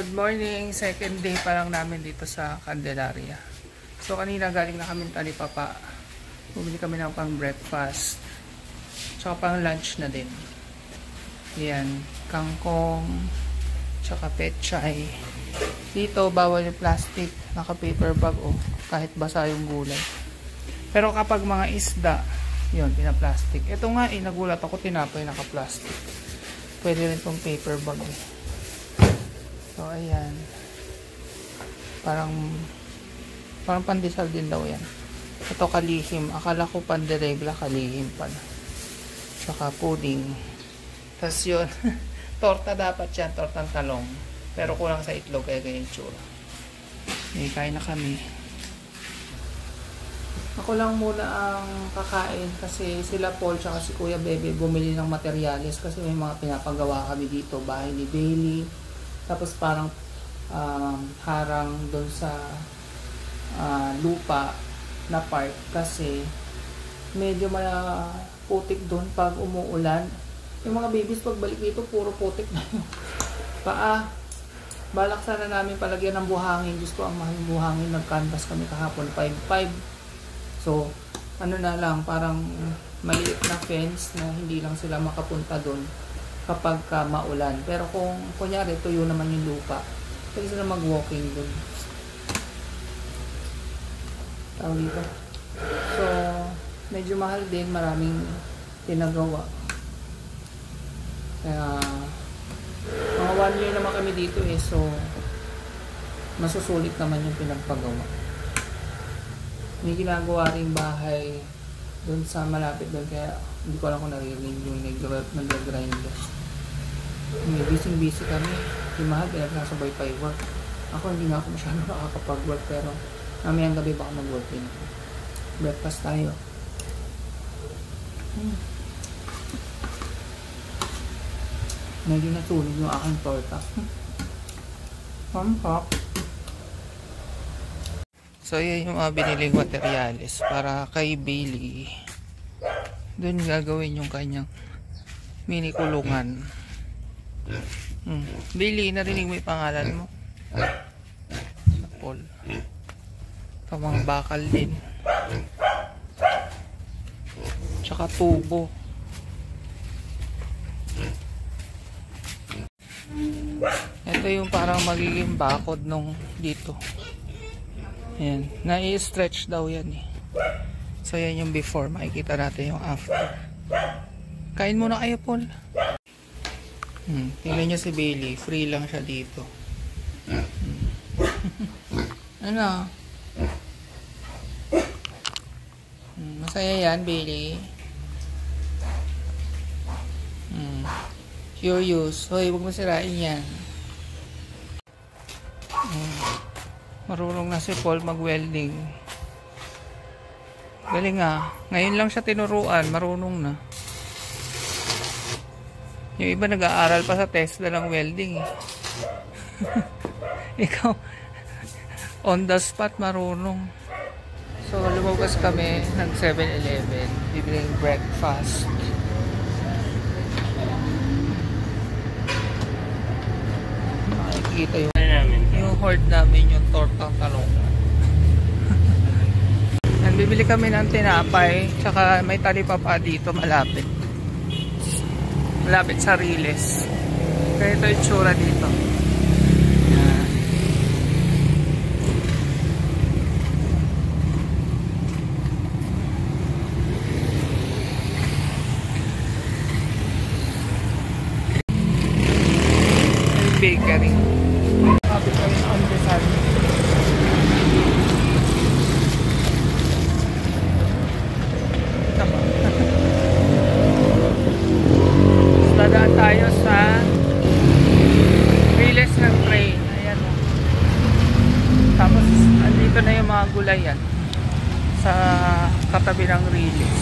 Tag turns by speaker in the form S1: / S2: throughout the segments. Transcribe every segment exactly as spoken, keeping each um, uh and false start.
S1: Good morning! Second day pa lang namin dito sa Candelaria. So kanina galing na kami Talipapa. Bumili kami ng pang breakfast. Tsaka pang lunch na din. Yan. Kangkong. Tsaka petchay. Dito bawal yung plastic. Naka paper bag oh. Kahit basa yung gulay. Pero kapag mga isda, yun, pina-plastic. Ito nga eh, nagulat ako, tinapay naka-plastic. Pwede rin itong paper bag eh. So, ayan. Parang, parang pandesal din daw yan. Ito kalihim. Akala ko panderegla, kalihim pala. Tsaka pudding. Tapos yun, torta dapat yan, tortang talong. Pero kulang sa itlog, kaya ganyan tsura. Okay, kain na kami. Ako lang muna ang kakain kasi sila Paul tsaka si Kuya Bebe bumili ng materyales kasi may mga pinapagawa kami dito. Bahay ni Bailey. Tapos parang um, harang doon sa uh, lupa na part kasi medyo maputik doon pag umuulan. Yung mga babies pagbalik dito puro putik na yung paa. Balak sana namin palagyan ng buhangin. Diyos ko ang mahal ng buhangin. Nag-canvas kami kahapon five five. So ano na lang parang maliit na fence na hindi lang sila makapunta doon kapag ka maulan. Pero kung kunyari tuyo naman yung lupa, pwede sila mag-walking doon. Tawag dito. So, medyo mahal din. Maraming pinagawa. Kaya, mga one year naman kami dito eh. So, masusulit naman yung pinagpagawa. May ginagawa ring bahay doon sa malapit doon. Kaya, hindi ko alam kung naririnig yung nag-grind. May busy-busy kami. Si Mahal, pinag-nasabay pa yung work. Ako, hindi nga ako masyado nakakapag-work. Pero, mamayang gabi baka mag-work din. Breakfast tayo. Hmm. Medyo natulog yung aking torta. Pampap. So, yan yung mga biniling materyales para kay Bailey. Doon gagawin yung kanyang mini kulungan. Hmm. Bailey, narinig mo yung pangalan mo? Paul. Ito mga bakal din. Tsaka tubo. Ito yung parang magiging bakod nung dito. Ayan. Na-i-stretch daw yan eh. So yan yung before. Makikita natin yung after. Kain muna kayo, Paul. Hmm. Tingnan nyo si Bailey. Free lang siya dito. Hmm. Ano? Hmm. Masaya yan, Bailey. Hmm. Curious. Hoy, huwag mo sirain yan. Hmm. Marunong na si Paul mag-welding. Galing ah. Ngayon lang siya tinuruan. Marunong na. Yung iba nag-aaral pa sa Tesla ng welding eh. Ikaw on the spot marunong. So lumabas kami ng seven eleven. Bibiling breakfast. Makikita yung yung hoard namin yung tortang talong. Bibili kami ng tinapay tsaka may talipapa dito malapit malapit sa Riles. Kaya ito yung tsura dito. Yan. Bakery kapit kami sa Ondesal. Dadaan tayo sa Riles ng train. Ayan o. Tapos andito na yung mga gulayan sa katabi ng Riles.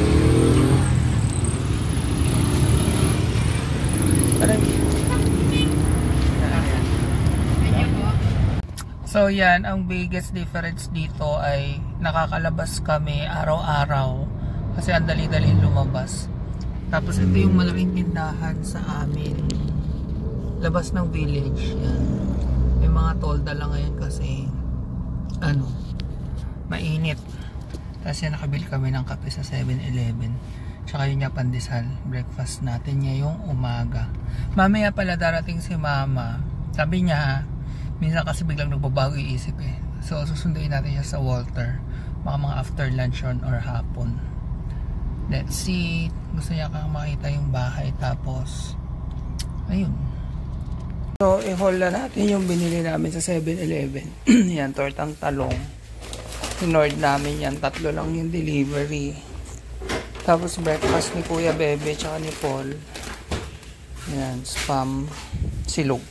S1: So yan, ang biggest difference dito ay nakakalabas kami araw-araw kasi ang dali-dali lumabas. Tapos ito yung malaking tindahan sa amin. Labas ng village. Yan. may mga tolda lang ngayon kasi ano, mainit. Tapos yan, nakabili kami ng kape sa seven eleven. Tsaka yun yung pandesal. Breakfast natin ngayong umaga. Mamaya pala darating si mama. Sabi niya, minsan kasi biglang nagbabago yung isip eh. So susunduin natin siya sa Walter. Baka mga after lunch on or hapon. Let's see. Gusto niya kang makita yung bahay. Tapos ayun. So, i-haul na natin yung binili namin sa seven eleven. Yan, tortang talong. Inord namin yan. Tatlo lang yung delivery. Tapos, breakfast ni Kuya Bebe tsaka ni Paul. Yan, spam silog.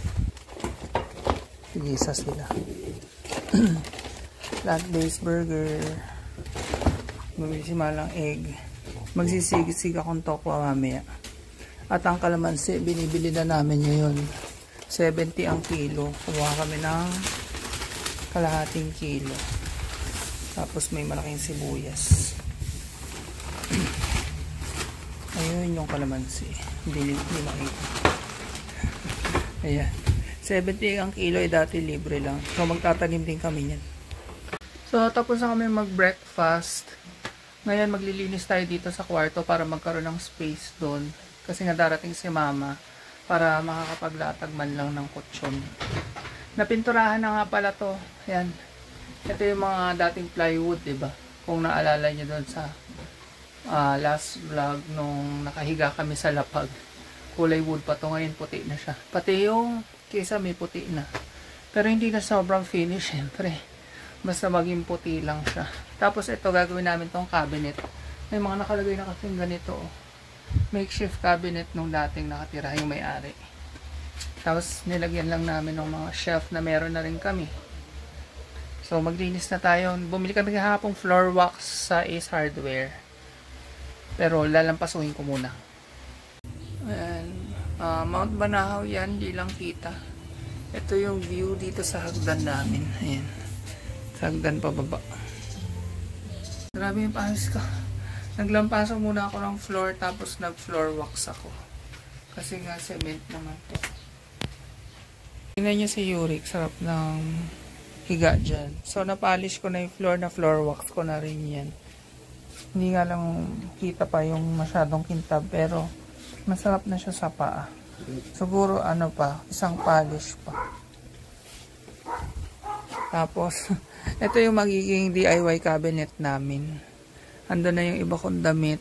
S1: Tigisa sila. Plant-based burger. Bumili si Malang egg. Magsisigit-sig akong tokwa mamaya. At ang kalamansi, binibili na namin ngayon. seventy ang kilo. Kumuha kami ng kalahating kilo. Tapos may malaking sibuyas. Ayun yung kalamansi. Hindi, hindi makita. Ayan. seventy ang kilo ay dati libre lang. So magtatanim din kami yan. So tapos na kami mag-breakfast. Ngayon maglilinis tayo dito sa kwarto para magkaroon ng space doon. Kasi nga darating si mama para makakapaglatag man lang ng kutsyon. Napinturahan na nga pala to. Ayan. Ito yung mga dating plywood, diba? Kung naalala nyo doon sa uh, last vlog nung nakahiga kami sa lapag. Kulay wood pa to. Ngayon puti na siya. Pati yung kesa may puti na. Pero hindi na sobrang finish, syempre. Basta maging puti lang siya. Tapos ito gagawin namin tong cabinet. May mga nakalagay na kasing ganito. Oh. Makeshift cabinet nung dating nakatira yung may-ari. Tapos nilagyan lang namin ng mga shelf na meron na rin kami. So maglinis na tayo. Bumili kami kahapong floor wax sa Ace Hardware. Pero lalampasuhin ko muna. Ayan. Uh, Mount Banahaw yan, di lang kita. Ito yung view dito sa hagdan namin. Ayan. Sa hagdan pababa. Grabe yung pahis ko. Naglampaso muna ako ng floor tapos nag floor wax ako. Kasi nga cement naman to. Tingnan nyo si Yurik. Sarap ng higa dyan. So napolish ko na yung floor na floor wax ko na rin yan. Hindi nga lang kita pa yung masyadong kintab pero masarap na siya sa paa. Siguro ano pa, isang polish pa. Tapos ito yung magiging D I Y cabinet namin. Ando na yung iba kong damit.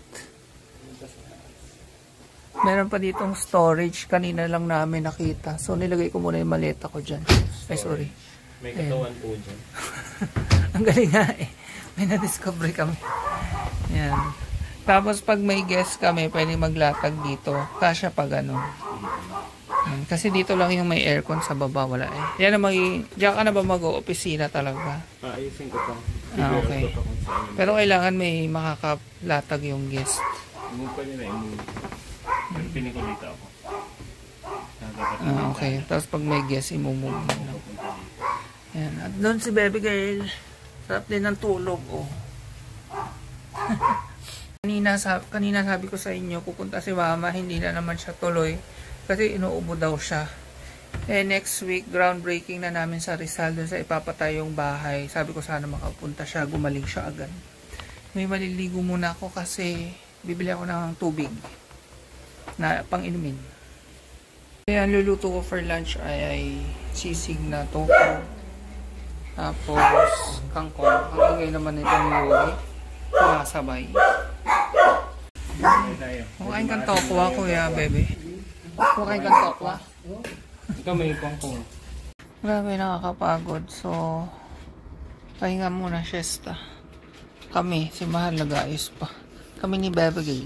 S1: Meron pa ditong storage. Kanina lang namin nakita. So, nilagay ko muna yung maleta ko dyan. Ay, sorry.
S2: May katawan po dyan.
S1: Ang galing nga eh. May na-discover kami. Yan. Tapos, pag may guest kami, pwede maglatag dito. Kasya pa ganun. Yan. Kasi dito lang yung may aircon sa baba. Wala eh. Yan ang magiging... Diyan ka na ba mag-o-opisina talaga?
S2: Paayusin ko pa.
S1: Ah, okay. Pero kailangan may makakalatag yung guest.
S2: I-move pa nila, i-move. Pero piling ko dito ako.
S1: Ah, okay. Tapos pag may guest, i-move mo lang. Ayan. At doon si baby girl. Sarap din ng tulog, oh. kanina, sabi, kanina sabi ko sa inyo, pupunta si mama, hindi na naman siya tuloy. Kasi inuubo daw siya. Eh, next week, groundbreaking na namin sa Rizal dun sa ipapatay yung bahay. Sabi ko sana makapunta siya, gumaling siya agad. May maliligo muna ako kasi bibili ako ng tubig na pang inumin. Kaya ang luluto ko for lunch ay, ay sisig na tofu. Tapos kangkong. Ang ingay naman ito ni Yuri. Kumasabay. Kukain kang tokwa, kuya, bebe. Kukain kang tokwa.
S2: Ito may kangkong.
S1: Grabe, nakakapagod. So, pahinga muna, siesta. Kami, si Mahal nag-ayos pa. Kami ni Bebe Gay.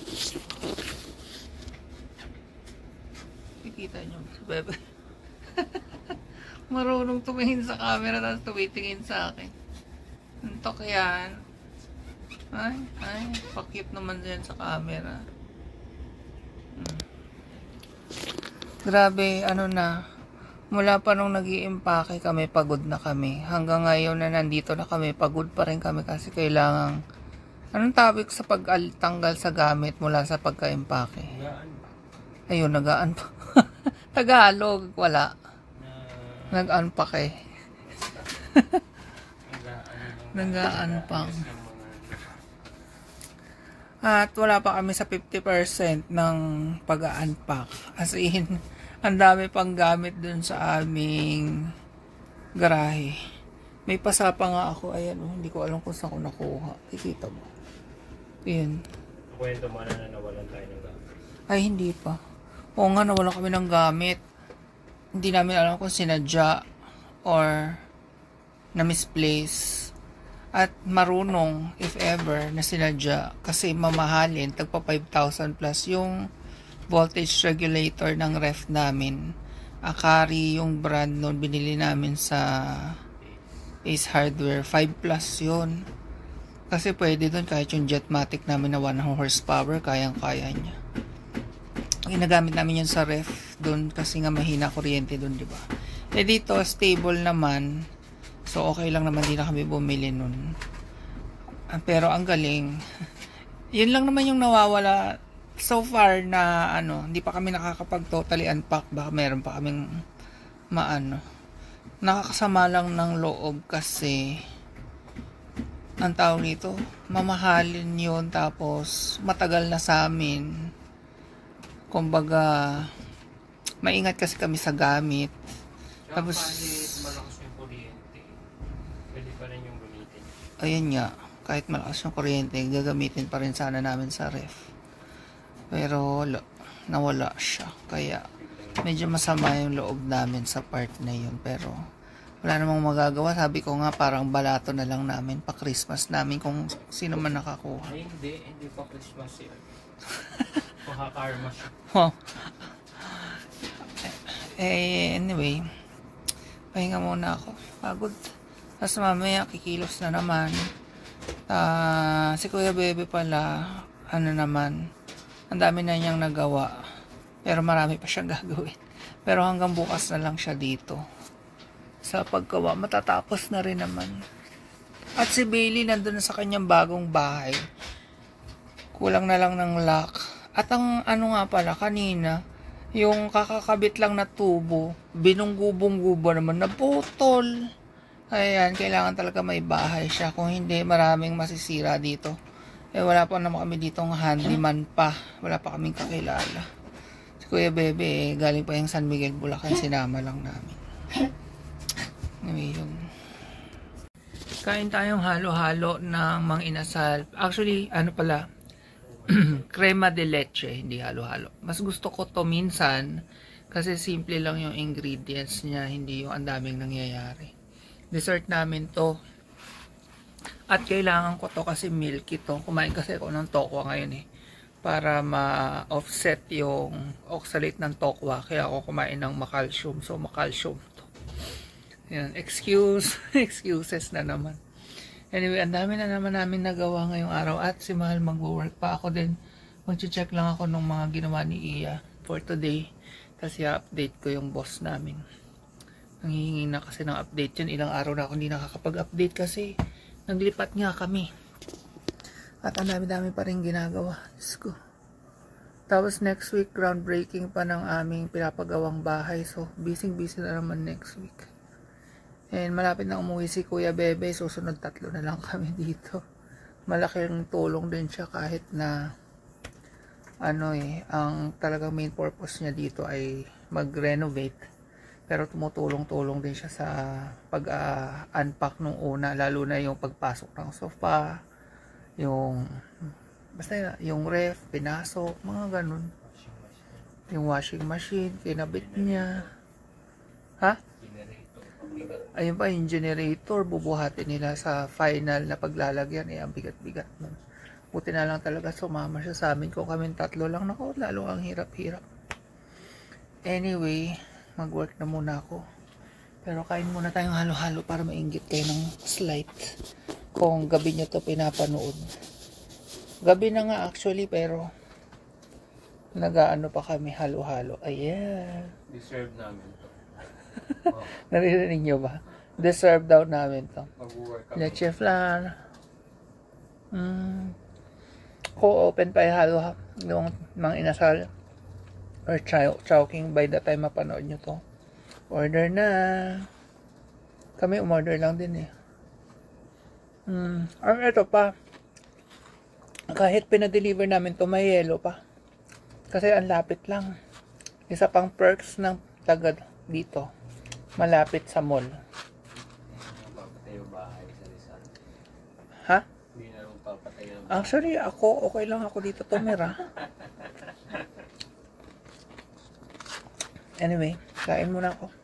S1: Kikita nyo, si Bebe. Marunong tumingin sa camera tapos tumitingin sa akin. Antok yan. Ay, ay, pakit naman dyan sa camera. Hmm. Grabe, ano na, mula pa nung nag-iimpake kami, pagod na kami. Hanggang ngayon na nandito na kami, pagod pa rin kami kasi kailangan, anong topic sa pagtanggal sa gamit mula sa pagka-impake? Ayun, nagaan pa. Tagalog, wala.
S2: Na
S1: Nag-unpack eh. Nag-unpack. At wala pa kami sa fifty percent ng pag-unpack. As in, ang dami pang gamit dun sa aming garahe. May pasa pa nga ako. Ayan, oh, hindi ko alam kung saan ko nakuha. Kikita mo. Ayan.
S2: Kwento mo na na nawalan tayo ng gamit.
S1: Ay, hindi pa. Oo nga, nawalan kami ng gamit. Hindi namin alam kung sinadya or na-misplace. At marunong, if ever, na sinadya. Kasi mamahalin, tagpa five thousand plus yung voltage regulator ng ref namin. Akari yung brand nun, binili namin sa Ace Hardware. five plus yun. Kasi pwede dun kahit yung Jetmatic namin na one horsepower, kayang-kaya niya. Ginagamit namin yun sa ref dun kasi nga mahina kuryente dun, di ba? Eh dito, stable naman. So, okay lang naman, din na kami bumili nun. Pero ang galing. Yun lang naman yung nawawala so far na ano, hindi pa kami nakakapag totally unpack. Baka meron pa kaming maano. Nakakasama lang ng loob kasi ang tawag nito, mamahalin yun tapos matagal na sa amin. Kumbaga, maingat kasi kami sa gamit. Tapos,
S2: malakas yung kuryente. Pwede pa rin yung gamitin.
S1: Ayun nga, kahit malakas yung kuryente, gagamitin pa rin sana namin sa ref. Pero, wala, nawala siya. Kaya, medyo masama yung loob namin sa part na yun. Pero, wala namang magagawa. Sabi ko nga, parang balato na lang namin pa Christmas namin kung sino man nakakuha.
S2: Ay, hindi. Hindi pa Christmas yun. Makakarma siya.
S1: Oh. Eh, anyway, pahinga muna ako. Pagod. Tapos mamaya, kikilos na naman. Uh, si Kuya Bebe pala, ano naman, ang dami na niyang nagawa. Pero marami pa siyang gagawin. Pero hanggang bukas na lang siya dito. Sa paggawa, matatapos na rin naman. At si Bailey nandun na sa kanyang bagong bahay. Kulang na lang ng lock. At ang ano nga pala, kanina, yung kakakabit lang na tubo, binunggubong-gubo naman, naputol. Ayan, kailangan talaga may bahay siya. Kung hindi, maraming masisira dito. Eh, wala pa naman kami ditong handyman pa. Wala pa kaming kakilala. Si Kuya Bebe, eh, galing pa yung San Miguel, Bulacan, sinama lang namin. Anyway, yun. Kain tayong halo-halo ng mga inasal. Actually, ano pala, crema de leche, hindi halo-halo. Mas gusto ko to minsan kasi simple lang yung ingredients niya, hindi yung ang daming nangyayari. Dessert namin to. At kailangan ko to kasi milky to. Kumain kasi ako ng tokwa ngayon eh. Para ma-offset yung oxalate ng tokwa. Kaya ako kumain ng macalcium. So, macalcium to. Yan. Excuse. Excuses na naman. Anyway, ang dami na naman namin nagawa ngayong araw at si Mahal mag-work pa. Ako din, mag-check lang ako ng mga ginawa ni Iya for today. Tapos i-update ko yung boss namin. Nanghihingi na kasi ng update yun. Ilang araw na ako hindi nakakapag-update kasi naglipat nga kami. At ang dami-dami pa rin ginagawa. Let's go. Tapos next week, groundbreaking pa ng aming pinapagawang bahay. So, busy-busy na naman next week. And malapit na umuwi si Kuya Bebe, susunod tatlo na lang kami dito. Malaking tulong din siya kahit na ano eh, ang talagang main purpose niya dito ay mag-renovate. Pero tumutulong-tulong din siya sa pag-unpack uh, nung una, lalo na yung pagpasok ng sofa, yung basta yung ref, pinasok, mga ganun. Yung washing machine, kinabit niya. Ha? Ayun pa, yung generator, bubuhatin nila sa final na paglalagyan. Eh, ang bigat-bigat nun. Buti na lang talaga sumama siya sa amin. Kung kami tatlo lang, naku, lalo ang hirap-hirap. Anyway, mag-work na muna ako. Pero kain muna tayong halo-halo para mainggit kayo ng slight. Kung gabi nyo to pinapanood. Gabi na nga actually, pero nag-ano pa kami halo-halo. Ayan.
S2: Deserve namin to.
S1: Oh. Naririnig nyo ba? Deserve daw namin to. Leche flan. Mm. Ko open pa yung halo yung mga inasal or chow chowking by the time mapanood nyo to. Order na. Kami umorder lang din eh. Hmm. Ang ito pa. Kahit pinadeliver namin to, may yellow pa. Kasi ang lapit lang. Isa pang perks ng taga dito. Malapit sa mall.
S2: Papatay yung bahay sa Rizal.
S1: Ha?
S2: Hindi na rin papatay yung bahay.
S1: Actually, ako, okay lang ako dito tumira. Anyway, kain muna ako.